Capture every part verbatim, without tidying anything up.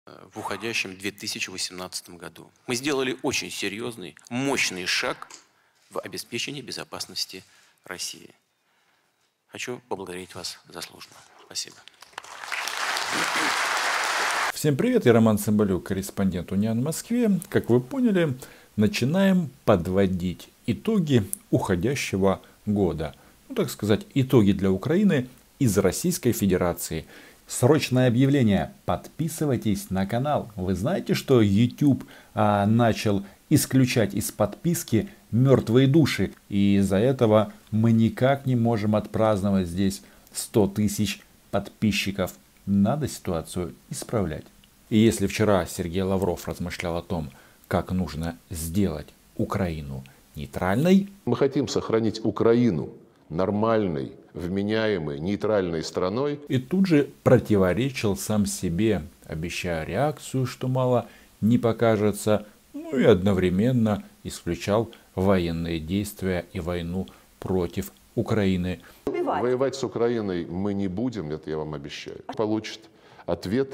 в уходящем две тысячи восемнадцатом году. Мы сделали очень серьезный, мощный шаг в обеспечении безопасности России. Хочу поблагодарить вас заслуженно. Спасибо. Всем привет, я Роман Цымбалюк, корреспондент Униан в Москве. Как вы поняли, начинаем подводить итоги уходящего года. Ну, так сказать, итоги для Украины из Российской Федерации. Срочное объявление. Подписывайтесь на канал. Вы знаете, что YouTube а, начал исключать из подписки мертвые души. И из-за этого мы никак не можем отпраздновать здесь сто тысяч подписчиков. Надо ситуацию исправлять. И если вчера Сергей Лавров размышлял о том, как нужно сделать Украину нейтральной. Мы хотим сохранить Украину нормальной, вменяемой, нейтральной страной. И тут же противоречил сам себе, обещая реакцию, что мало не покажется, ну и одновременно исключал военные действия и войну против Украины. Воевать с Украиной мы не будем, это я вам обещаю. Получит ответ,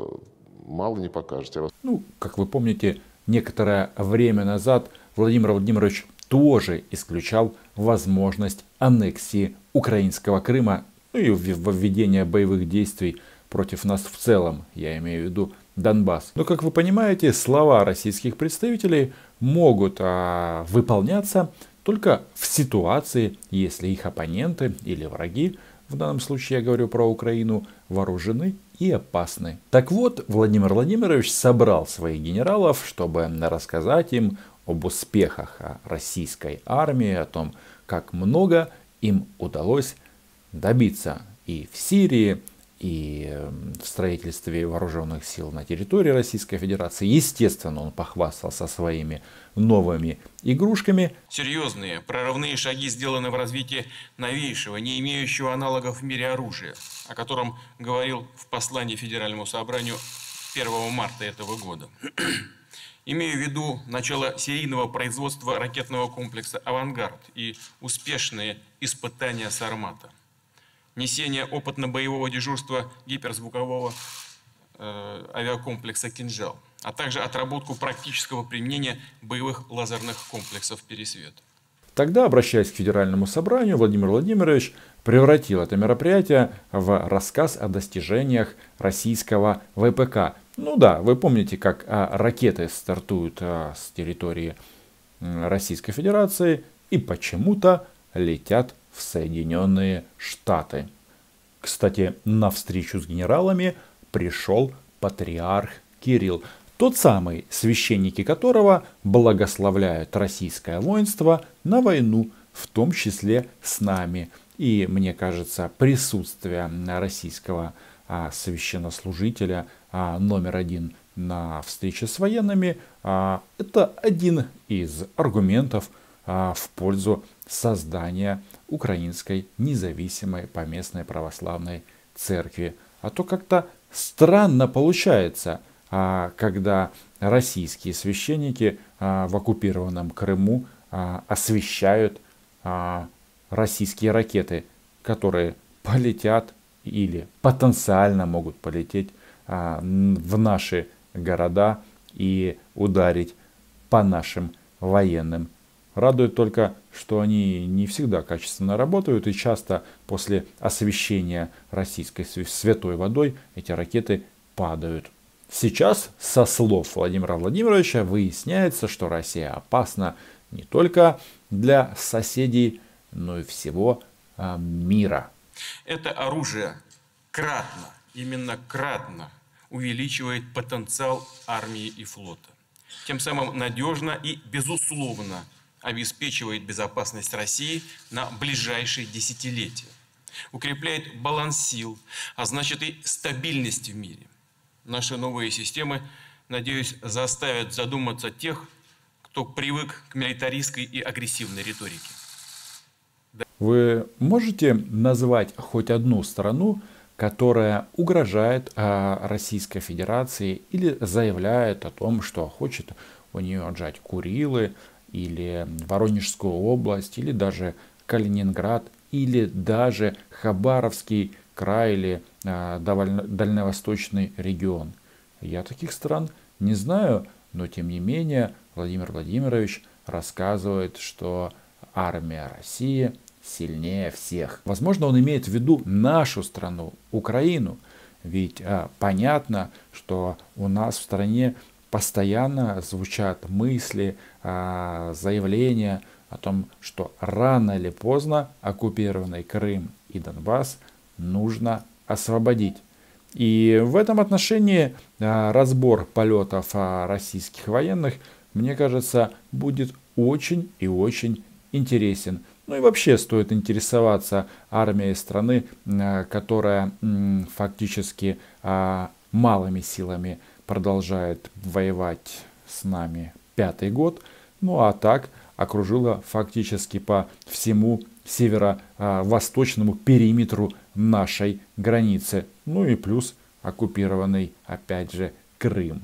мало не покажете. Ну, как вы помните, некоторое время назад Владимир Владимирович тоже исключал возможность аннексии украинского Крыма, ну и введения боевых действий против нас в целом, я имею в виду Донбасс. Но, как вы понимаете, слова российских представителей могут а, выполняться только в ситуации, если их оппоненты или враги, в данном случае я говорю про Украину, вооружены и опасны. Так вот, Владимир Владимирович собрал своих генералов, чтобы рассказать им об успехах российской армии, о том, как много им удалось добиться и в Сирии, и в строительстве вооруженных сил на территории Российской Федерации. Естественно, он похвастался своими новыми игрушками. Серьезные прорывные шаги сделаны в развитии новейшего, не имеющего аналогов в мире оружия, о котором говорил в послании Федеральному собранию первого марта этого года. Имею в виду начало серийного производства ракетного комплекса «Авангард» и успешные испытания «Сармата». Несение опытно-боевого дежурства гиперзвукового э, авиакомплекса «Кинжал», а также отработку практического применения боевых лазерных комплексов «Пересвет». Тогда, обращаясь к Федеральному собранию, Владимир Владимирович превратил это мероприятие в рассказ о достижениях российского ВПК. Ну да, вы помните, как а, ракеты стартуют а, с территории м, Российской Федерации и почему-то летят в Соединенные Штаты. Кстати, на встречу с генералами пришел патриарх Кирилл. Тот самый, священники которого благословляют российское воинство на войну, в том числе с нами. И мне кажется, присутствие российского а, священнослужителя а, номер один на встрече с военными, а, это один из аргументов а, в пользу создания украинской независимой поместной православной церкви. А то как-то странно получается, а, когда российские священники а, в оккупированном Крыму а, освещают а, российские ракеты, которые полетят или потенциально могут полететь а, в наши города и ударить по нашим военным. Радует только, что они не всегда качественно работают, и часто после освещения российской святой водой эти ракеты падают. Сейчас, со слов Владимира Владимировича, выясняется, что Россия опасна не только для соседей, но и всего а, мира. Это оружие кратно, именно кратно увеличивает потенциал армии и флота. Тем самым надежно и безусловно обеспечивает безопасность России на ближайшие десятилетия. Укрепляет баланс сил, а значит и стабильность в мире. Наши новые системы, надеюсь, заставят задуматься тех, кто привык к милитаристской и агрессивной риторике. Вы можете назвать хоть одну страну, которая угрожает а, Российской Федерации или заявляет о том, что хочет у нее отжать Курилы, или Воронежскую область, или даже Калининград, или даже Хабаровский край, или а, дальневосточный регион? Я таких стран не знаю, но тем не менее Владимир Владимирович рассказывает, что армия России сильнее всех. Возможно, он имеет в виду нашу страну, Украину. Ведь а, понятно, что у нас в стране постоянно звучат мысли, а, заявления о том, что рано или поздно оккупированный Крым и Донбасс нужно освободить. И в этом отношении а, разбор полетов а, российских военных, мне кажется, будет очень и очень интересен. Ну и вообще стоит интересоваться армией страны, а, которая м, фактически а, малыми силами продолжает воевать с нами пятый год. Ну а так окружила фактически по всему северо-восточному периметру нашей границы. Ну и плюс оккупированный, опять же, Крым.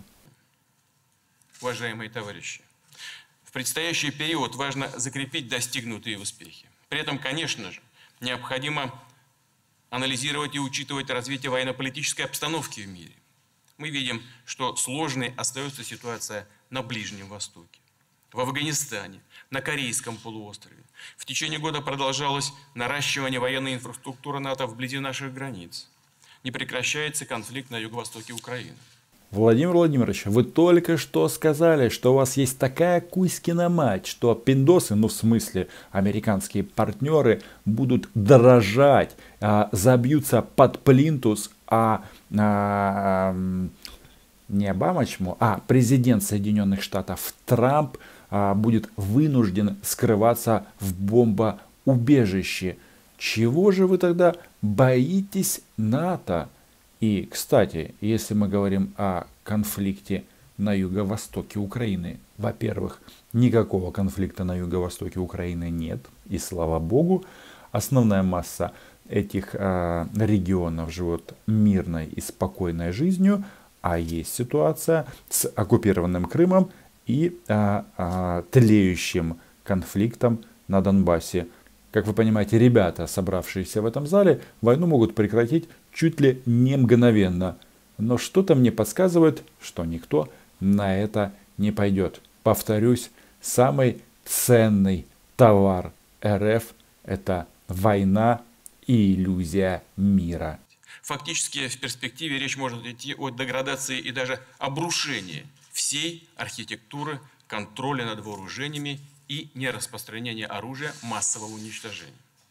Уважаемые товарищи, в предстоящий период важно закрепить достигнутые успехи. При этом, конечно же, необходимо анализировать и учитывать развитие военно-политической обстановки в мире. Мы видим, что сложной остается ситуация на Ближнем Востоке, в Афганистане, на Корейском полуострове. В течение года продолжалось наращивание военной инфраструктуры НАТО вблизи наших границ. Не прекращается конфликт на юго-востоке Украины. Владимир Владимирович, вы только что сказали, что у вас есть такая Кузькина мать, что пиндосы, ну в смысле американские партнеры, будут дрожать, а, забьются под плинтус, а, а не Обама чему, а президент Соединенных Штатов Трамп а, будет вынужден скрываться в бомбоубежище. Чего же вы тогда боитесь НАТО? И, кстати, если мы говорим о конфликте на юго-востоке Украины, во-первых, никакого конфликта на юго-востоке Украины нет, и слава богу, основная масса этих э, регионов живет мирной и спокойной жизнью, а есть ситуация с оккупированным Крымом и э, э, тлеющим конфликтом на Донбассе. Как вы понимаете, ребята, собравшиеся в этом зале, войну могут прекратить чуть ли не мгновенно. Но что-то мне подсказывает, что никто на это не пойдет. Повторюсь, самый ценный товар РФ – это война и иллюзия мира. Фактически в перспективе речь может идти о деградации и даже обрушении всей архитектуры контроля над вооружениями и нераспространения оружия массового уничтожения.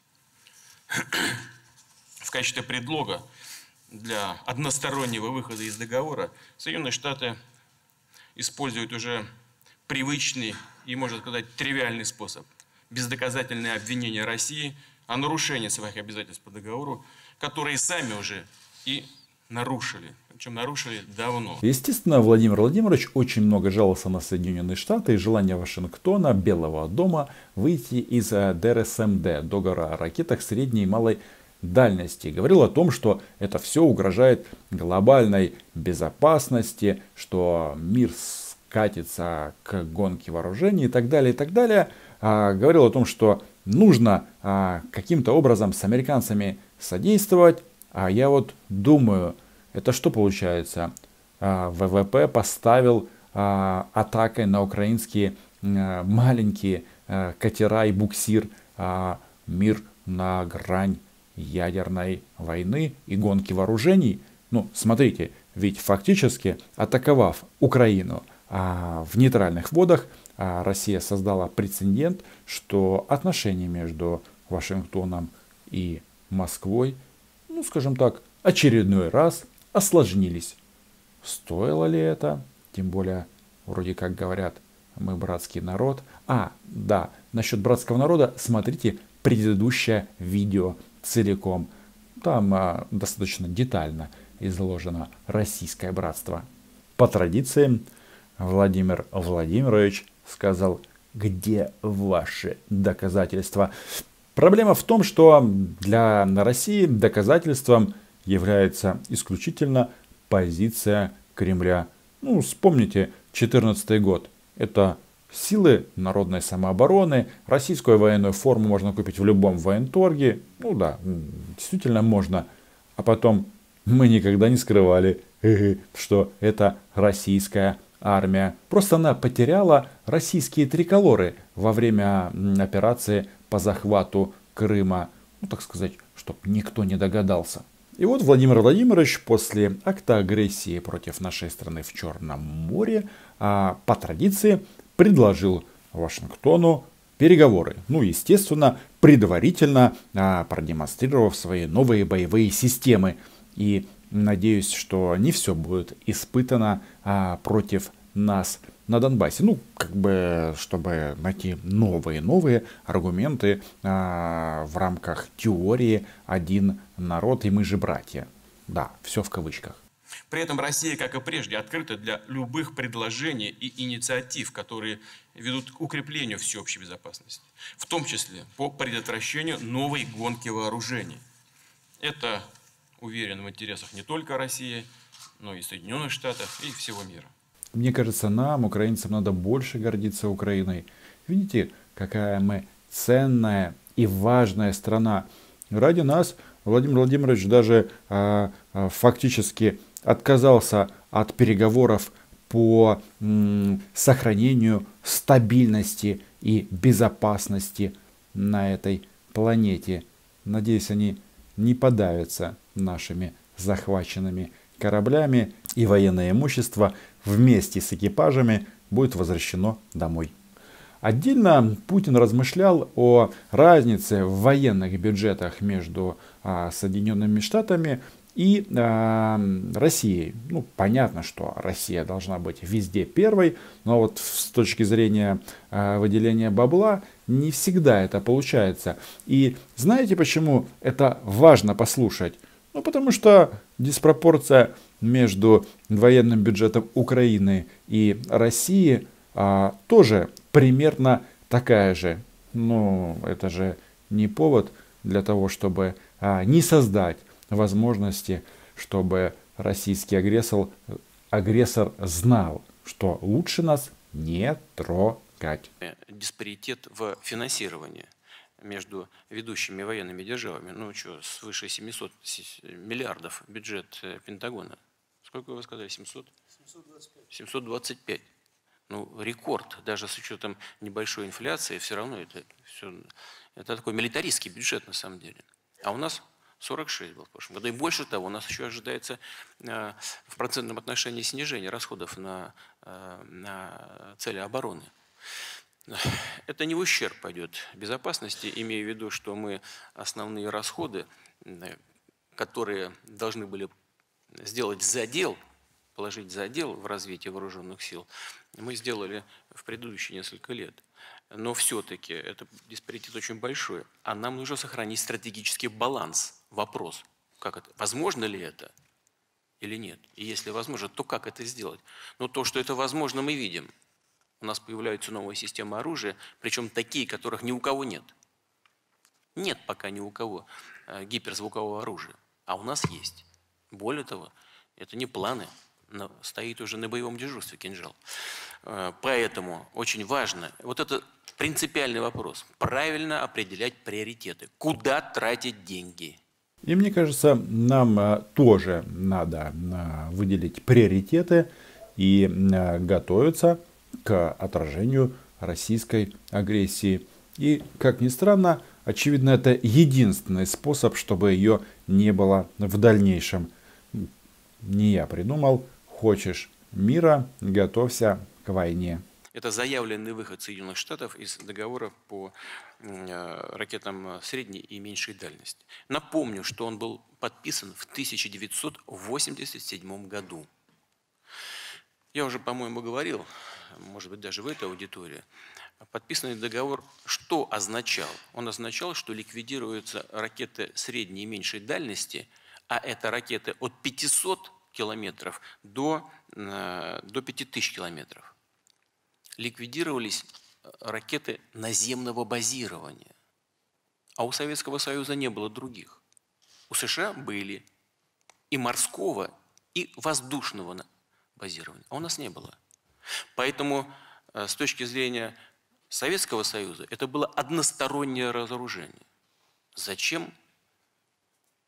В качестве предлога для одностороннего выхода из договора Соединенные Штаты используют уже привычный и, можно сказать, тривиальный способ – бездоказательное обвинение России о нарушении своих обязательств по договору, которые сами уже и нарушили, причем нарушили давно. Естественно, Владимир Владимирович очень много жаловался на Соединенные Штаты и желание Вашингтона, Белого дома, выйти из ди эр эс эм дэ, договора о ракетах средней и малой дальности. Говорил о том, что это все угрожает глобальной безопасности, что мир скатится к гонке вооружений и так далее, и так далее. А, говорил о том, что нужно а, каким-то образом с американцами содействовать. А я вот думаю, это что получается? А, вэ вэ пэ поставил а, атакой на украинские а, маленькие а, катера и буксир а, мир на грань ядерной войны и гонки вооружений. Ну, смотрите, ведь фактически атаковав Украину а, в нейтральных водах, а, Россия создала прецедент, что отношения между Вашингтоном и Москвой, ну, скажем так, очередной раз осложнились. Стоило ли это? Тем более, вроде как говорят, мы братский народ. А, да, насчет братского народа, смотрите предыдущее видео целиком. Там а, достаточно детально изложено российское братство. По традиции, Владимир Владимирович сказал, где ваши доказательства? Проблема в том, что для России доказательством является исключительно позиция Кремля. Ну, вспомните две тысячи четырнадцатый год. Это силы народной самообороны. Российскую военную форму можно купить в любом военторге. Ну да, действительно можно. А потом Мы никогда не скрывали, что это российская армия. Просто она потеряла российские триколоры во время операции по захвату Крыма. Ну, так сказать, чтобы никто не догадался. И вот Владимир Владимирович после акта агрессии против нашей страны в Черном море по традиции предложил Вашингтону переговоры. Ну, естественно, предварительно продемонстрировав свои новые боевые системы. И надеюсь, что не все будет испытано а, против нас на Донбассе. Ну, как бы, чтобы найти новые-новые аргументы а, в рамках теории «один народ, и мы же братья». Да, все в кавычках. При этом Россия, как и прежде, открыта для любых предложений и инициатив, которые ведут к укреплению всеобщей безопасности, в том числе по предотвращению новой гонки вооружений. Это, уверен, в интересах не только России, но и Соединенных Штатов и всего мира. Мне кажется, нам, украинцам, надо больше гордиться Украиной. Видите, какая мы ценная и важная страна. Ради нас Владимир Владимирович даже а, а, фактически отказался от переговоров по м, сохранению стабильности и безопасности на этой планете. Надеюсь, они не подавятся нашими захваченными кораблями, и военное имущество вместе с экипажами будет возвращено домой. Отдельно Путин размышлял о разнице в военных бюджетах между а, Соединенными Штатами и а, Россией. Ну, понятно, что Россия должна быть везде первой, но вот с точки зрения а, выделения бабла не всегда это получается. И знаете, почему это важно послушать? Ну, потому что диспропорция между военным бюджетом Украины и России а, тоже примерно такая же. Но это же не повод для того, чтобы а, не создать возможности, чтобы российский агрессор, агрессор знал, что лучше нас не трогать. Диспаритет в финансировании между ведущими военными державами. Ну что, свыше семисот миллиардов бюджет Пентагона. Сколько вы сказали? семьсот? семьсот двадцать пять. Ну, рекорд. Даже с учетом небольшой инфляции, все равно это, все, это такой милитаристский бюджет на самом деле. А у нас сорок шесть был в прошлом году. И больше того, у нас еще ожидается э, в процентном отношении снижение расходов на, э, на цели обороны. Это не в ущерб пойдет безопасности, имея в виду, что мы основные расходы, которые должны были сделать задел, положить задел в развитие вооруженных сил, мы сделали в предыдущие несколько лет. Но все-таки это диспаритет очень большой, а нам нужно сохранить стратегический баланс. Вопрос, как это, возможно ли это или нет? И если возможно, то как это сделать? Но то, что это возможно, мы видим. У нас появляются новые системы оружия, причем такие, которых ни у кого нет. Нет пока ни у кого гиперзвукового оружия, а у нас есть. Более того, это не планы, но стоит уже на боевом дежурстве кинжал. Поэтому очень важно, вот это принципиальный вопрос, правильно определять приоритеты, куда тратить деньги. И мне кажется, нам тоже надо выделить приоритеты и готовиться к отражению российской агрессии. И, как ни странно, очевидно, это единственный способ, чтобы ее не было в дальнейшем. Не я придумал. Хочешь мира, готовься к войне. Это заявленный выход Соединенных Штатов из договора по ракетам средней и меньшей дальности. Напомню, что он был подписан в тысяча девятьсот восемьдесят седьмом году. Я уже, по-моему, говорил, может быть, даже в этой аудитории, подписанный договор что означал? Он означал, что ликвидируются ракеты средней и меньшей дальности, а это ракеты от пятисот километров до, до пяти тысяч километров. Ликвидировались ракеты наземного базирования, а у Советского Союза не было других. У США были и морского, и воздушного базирования, а у нас не было. Поэтому с точки зрения Советского Союза это было одностороннее разоружение. Зачем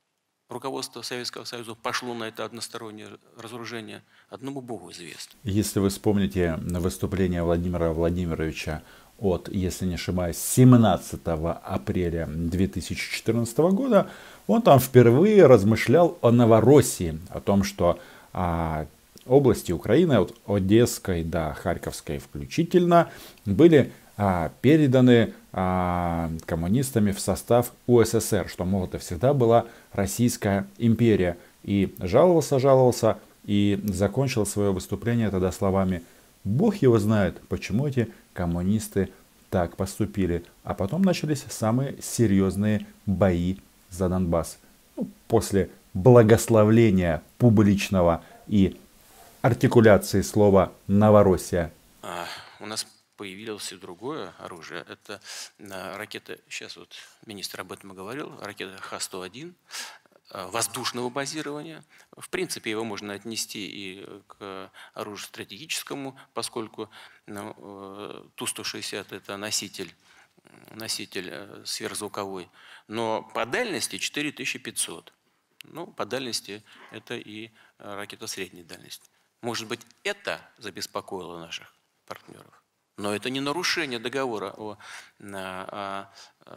руководство Советского Союза пошло на это одностороннее разоружение, одному Богу известно. Если вы вспомните выступление Владимира Владимировича от, если не ошибаюсь, семнадцатого апреля две тысячи четырнадцатого года, он там впервые размышлял о Новороссии, о том, что а, области Украины, от Одесской до Харьковской включительно, были а, переданы а, коммунистами в состав УССР, что, мол, это всегда была Российская империя. И жаловался, жаловался, и закончил свое выступление тогда словами: «Бог его знает, почему эти коммунисты так поступили». А потом начались самые серьезные бои за Донбасс. Ну, после благословления публичного и артикуляции слова «Новороссия». А, у нас появилось и другое оружие. Это ракета, сейчас вот министр об этом и говорил, ракета Х сто один, воздушного базирования. В принципе, его можно отнести и к оружию стратегическому, поскольку ну, Ту сто шестьдесят это носитель, носитель сверхзвуковой, но по дальности четыре тысячи пятьсот. Ну, по дальности это и ракета средней дальности. Может быть, это забеспокоило наших партнеров. Но это не нарушение договора о, о,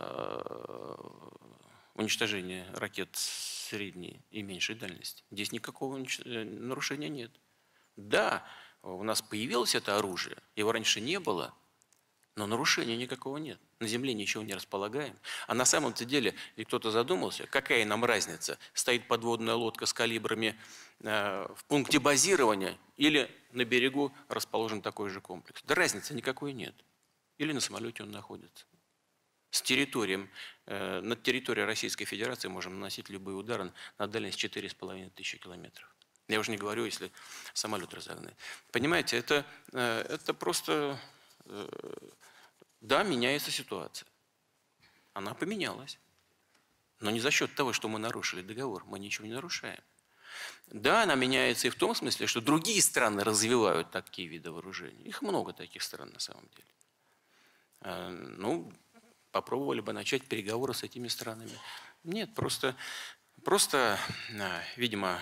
о уничтожении ракет средней и меньшей дальности. Здесь никакого нарушения нет. Да, у нас появилось это оружие, его раньше не было, но нарушения никакого нет. На земле ничего не располагаем. А на самом-то деле, и кто-то задумался, какая нам разница, стоит подводная лодка с калибрами э, в пункте базирования или на берегу расположен такой же комплекс. Да разницы никакой нет. Или на самолете он находится. С территорией, э, над территорией Российской Федерации можем наносить любые удары на дальность четыре с половиной тысячи километров. Я уже не говорю, если самолет разогнать. Понимаете, это, э, это просто... Э, Да, меняется ситуация. Она поменялась. Но не за счет того, что мы нарушили договор. Мы ничего не нарушаем. Да, она меняется и в том смысле, что другие страны развивают такие виды вооружений. Их много таких стран на самом деле. Ну, попробовали бы начать переговоры с этими странами. Нет, просто, просто видимо,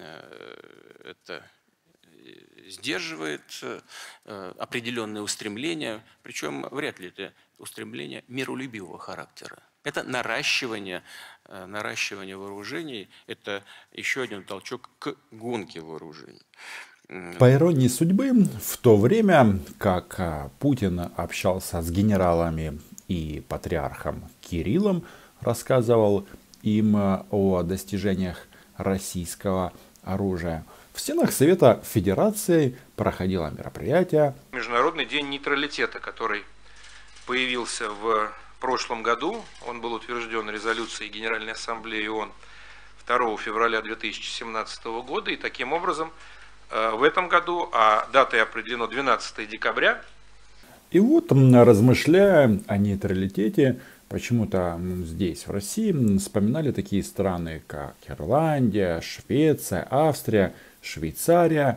это... сдерживает определенные устремления, причем вряд ли это устремление миролюбивого характера. Это наращивание, наращивание вооружений, это еще один толчок к гонке вооружений. По иронии судьбы, в то время, как Путин общался с генералами и патриархом Кириллом, рассказывал им о достижениях российского оружия, в стенах Совета Федерации проходило мероприятие. Международный день нейтралитета, который появился в прошлом году, он был утвержден резолюцией Генеральной Ассамблеи ООН второго февраля две тысячи семнадцатого года, и таким образом в этом году, а датой определено двенадцатое декабря. И вот, размышляя о нейтралитете, почему-то здесь, в России, вспоминали такие страны, как Ирландия, Швеция, Австрия, Швейцария.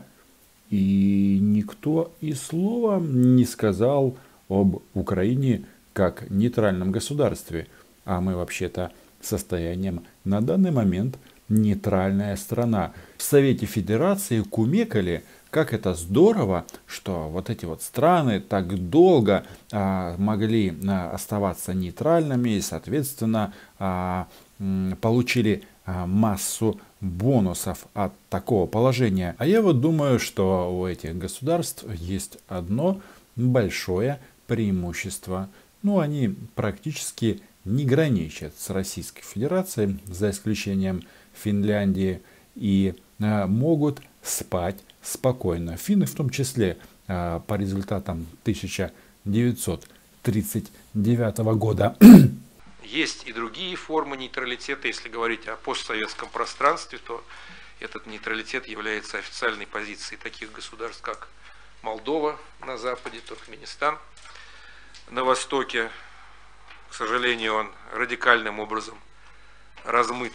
И никто и слова не сказал об Украине как нейтральном государстве. А мы вообще-то состоянием на данный момент нейтральная страна. В Совете Федерации кумекали, как это здорово, что вот эти вот страны так долго а, могли а, оставаться нейтральными и, соответственно, а, м, получили а, массу бонусов от такого положения. А я вот думаю, что у этих государств есть одно большое преимущество. Ну, они практически не граничат с Российской Федерацией, за исключением Финляндии, и а, могут спать спокойно. Финны в том числе а, по результатам тысяча девятьсот тридцать девятого года. Есть и другие формы нейтралитета. Если говорить о постсоветском пространстве, то этот нейтралитет является официальной позицией таких государств, как Молдова на западе, Туркменистан на востоке. К сожалению, он радикальным образом размыт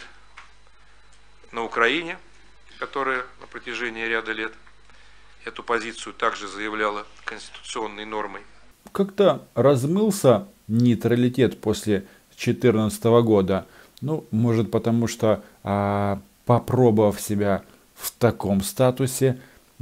на Украине, которая на протяжении ряда лет эту позицию также заявляла конституционной нормой. Как-то размылся нейтралитет после две тысячи четырнадцатого года. Ну, может потому что, а, попробовав себя в таком статусе,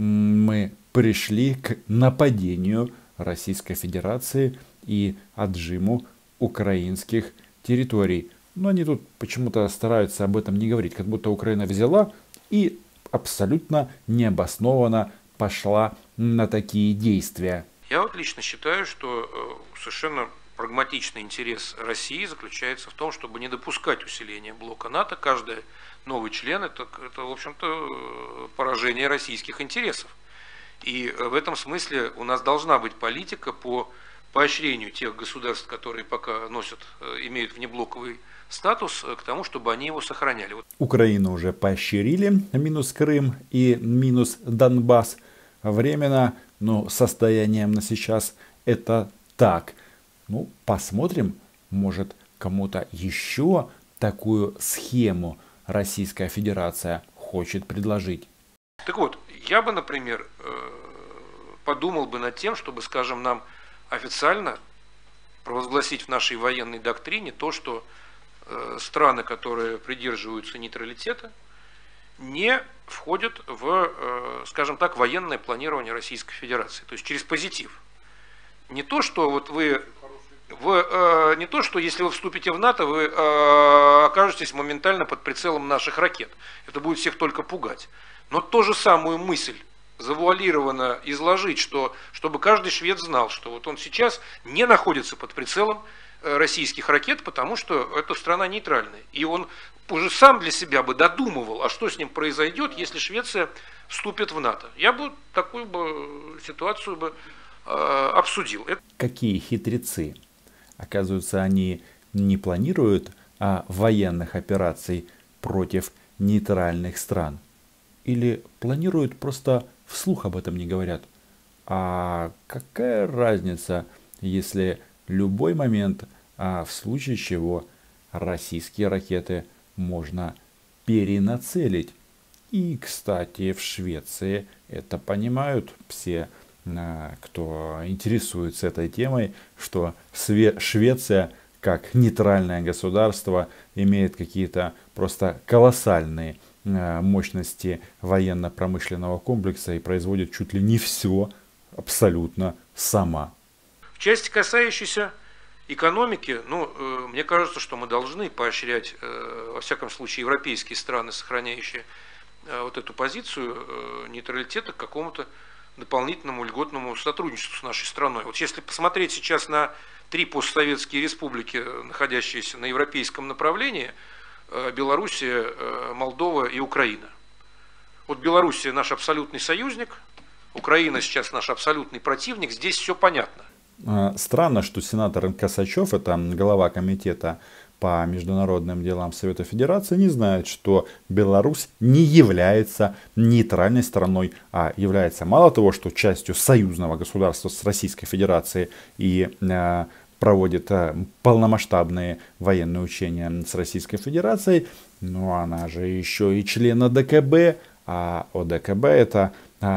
мы пришли к нападению Российской Федерации и отжиму украинских территорий. Но они тут почему-то стараются об этом не говорить, как будто Украина взяла и абсолютно необоснованно пошла на такие действия. Я вот лично считаю, что совершенно прагматичный интерес России заключается в том, чтобы не допускать усиления блока НАТО. Каждый новый член это, это в общем-то, поражение российских интересов. И в этом смысле у нас должна быть политика по поощрению тех государств, которые пока носят, имеют внеблоковый статус, к тому, чтобы они его сохраняли. Украину уже поощрили, минус Крым и минус Донбасс. Временно, но состоянием на сейчас это так. Ну, посмотрим, может кому-то еще такую схему Российская Федерация хочет предложить. Так вот, я бы, например, подумал бы над тем, чтобы, скажем, нам официально провозгласить в нашей военной доктрине то, что страны, которые придерживаются нейтралитета, не входят в, скажем так, военное планирование Российской Федерации. То есть через позитив. Не то, что вот вы, вы не то, что если вы вступите в НАТО, вы окажетесь моментально под прицелом наших ракет. Это будет всех только пугать. Но ту же самую мысль завуалированно изложить, что, чтобы каждый швед знал, что вот он сейчас не находится под прицелом российских ракет, потому что эта страна нейтральная. И он уже сам для себя бы додумывал, а что с ним произойдет, если Швеция вступит в НАТО. Я бы такую бы ситуацию бы э, обсудил. Какие хитрецы. Оказывается, они не планируют а, военных операций против нейтральных стран. Или планируют, просто вслух об этом не говорят. А какая разница, если любой момент, а в случае чего российские ракеты можно перенацелить. И, кстати, в Швеции это понимают все, кто интересуется этой темой, что Швеция, как нейтральное государство, имеет какие-то просто колоссальные мощности военно-промышленного комплекса и производит чуть ли не все абсолютно сама. В части, касающейся экономики, ну, э, мне кажется, что мы должны поощрять, э, во всяком случае, европейские страны, сохраняющие э, вот эту позицию э, нейтралитета, к какому-то дополнительному льготному сотрудничеству с нашей страной. Вот если посмотреть сейчас на три постсоветские республики, находящиеся на европейском направлении, э, Белоруссия, э, Молдова и Украина. Вот Белоруссия наш абсолютный союзник, Украина сейчас наш абсолютный противник, здесь все понятно. Странно, что сенатор Косачев, это глава комитета по международным делам Совета Федерации, не знает, что Беларусь не является нейтральной страной, а является мало того, что частью союзного государства с Российской Федерацией и э, проводит э, полномасштабные военные учения с Российской Федерацией, но она же еще и член ОДКБ, а ОДКБ это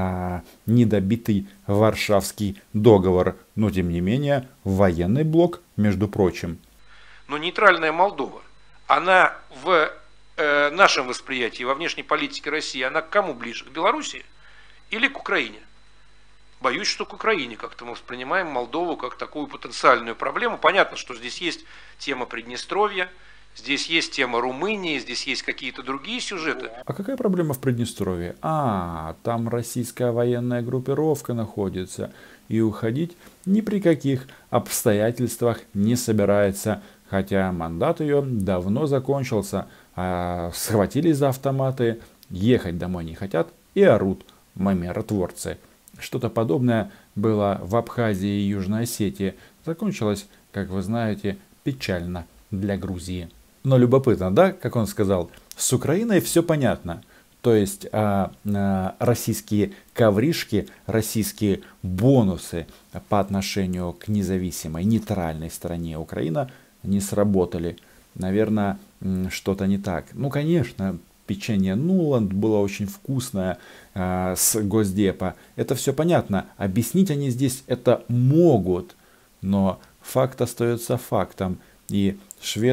недобитый Варшавский договор, но тем не менее военный блок, между прочим. Но нейтральная Молдова, она в э, нашем восприятии, во внешней политике России, она к кому ближе? К Белоруссии или к Украине? Боюсь, что к Украине. Как-то мы воспринимаем Молдову как такую потенциальную проблему. Понятно, что здесь есть тема Приднестровья, здесь есть тема Румынии, здесь есть какие-то другие сюжеты. А какая проблема в Приднестровье? А, там российская военная группировка находится. И уходить ни при каких обстоятельствах не собирается. Хотя мандат ее давно закончился. А схватились за автоматы, ехать домой не хотят и орут миротворцы. Что-то подобное было в Абхазии и Южной Осетии. Закончилось, как вы знаете, печально для Грузии. Но любопытно, да, как он сказал, с Украиной все понятно. То есть а, а, российские ковришки, российские бонусы по отношению к независимой, нейтральной стране Украина не сработали. Наверное, что-то не так. Ну, конечно, печенье Нуланд было очень вкусное а, с Госдепа. Это все понятно. Объяснить они здесь это могут. Но факт остается фактом. И шведам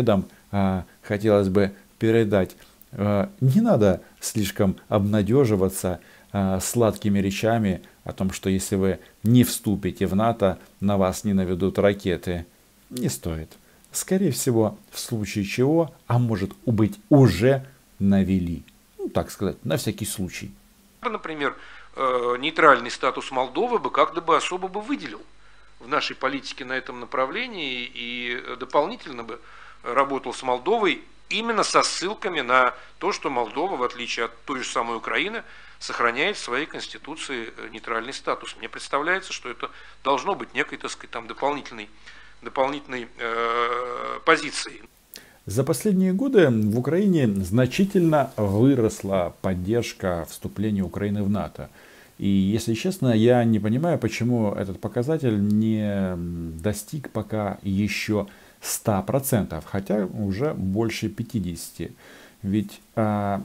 а, хотелось бы передать. А, не надо слишком обнадеживаться а, сладкими речами о том, что если вы не вступите в НАТО, на вас не наведут ракеты. Не стоит. Скорее всего, в случае чего, а может быть уже навели. Ну, так сказать, на всякий случай. Например, нейтральный статус Молдовы бы как-то бы особо бы выделил в нашей политике на этом направлении и дополнительно бы работал с Молдовой именно со ссылками на то, что Молдова, в отличие от той же самой Украины, сохраняет в своей конституции нейтральный статус. Мне представляется, что это должно быть некой, так сказать, там дополнительной, дополнительной э, позицией. За последние годы в Украине значительно выросла поддержка вступления Украины в НАТО. И, если честно, я не понимаю, почему этот показатель не достиг пока еще ста процентов, хотя уже больше пятидесяти процентов. Ведь а,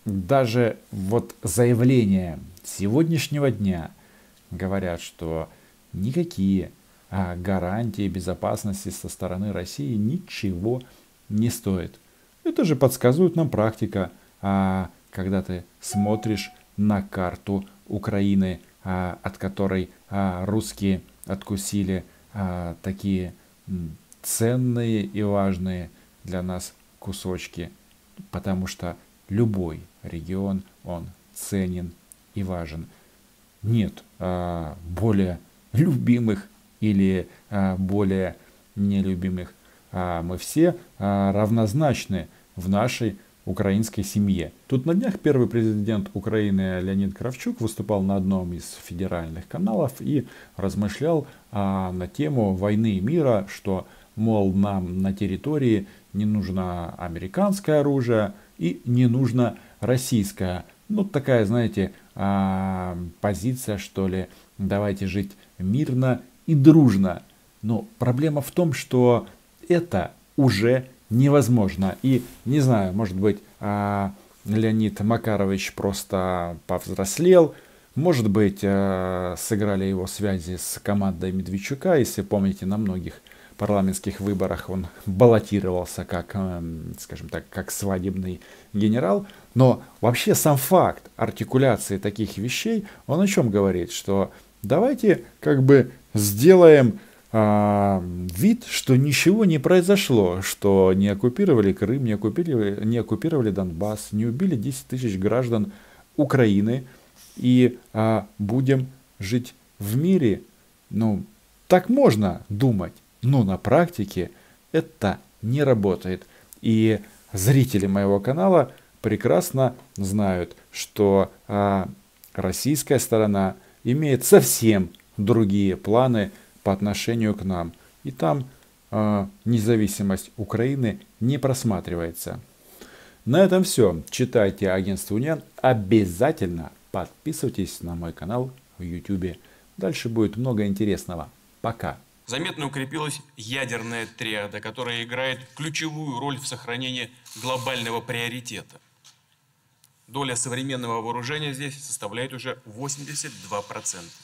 даже вот заявления сегодняшнего дня говорят, что никакие а, гарантии безопасности со стороны России ничего не стоит. Это же подсказывает нам практика, а, когда ты смотришь на карту Украины, а, от которой а, русские откусили а, такие м, ценные и важные для нас кусочки, потому что любой регион, он ценен и важен. Нет а, более любимых или а, более нелюбимых. А, мы все а, равнозначны в нашей украинской семье. Тут на днях первый президент Украины Леонид Кравчук выступал на одном из федеральных каналов и размышлял а, на тему войны и мира, что, мол, нам на территории не нужно американское оружие и не нужно российское. Ну, такая, знаете, а, позиция, что ли, давайте жить мирно и дружно. Но проблема в том, что это уже невозможно. И, не знаю, может быть, Леонид Макарович просто повзрослел, может быть, сыграли его связи с командой Медведчука. Если помните, на многих парламентских выборах он баллотировался как, скажем так, как свадебный генерал. Но вообще сам факт артикуляции таких вещей, он о чем говорит? Что давайте как бы сделаем вид, что ничего не произошло, что не оккупировали Крым, не оккупировали, не оккупировали Донбасс, не убили десять тысяч граждан Украины и а, будем жить в мире. Ну, так можно думать, но на практике это не работает. И зрители моего канала прекрасно знают, что а, российская сторона имеет совсем другие планы по отношению к нам. И там э, независимость Украины не просматривается. На этом все. Читайте агентство Униан. Обязательно подписывайтесь на мой канал в YouTube. Дальше будет много интересного. Пока. Заметно укрепилась ядерная триада, которая играет ключевую роль в сохранении глобального приоритета. Доля современного вооружения здесь составляет уже восемьдесят два процента.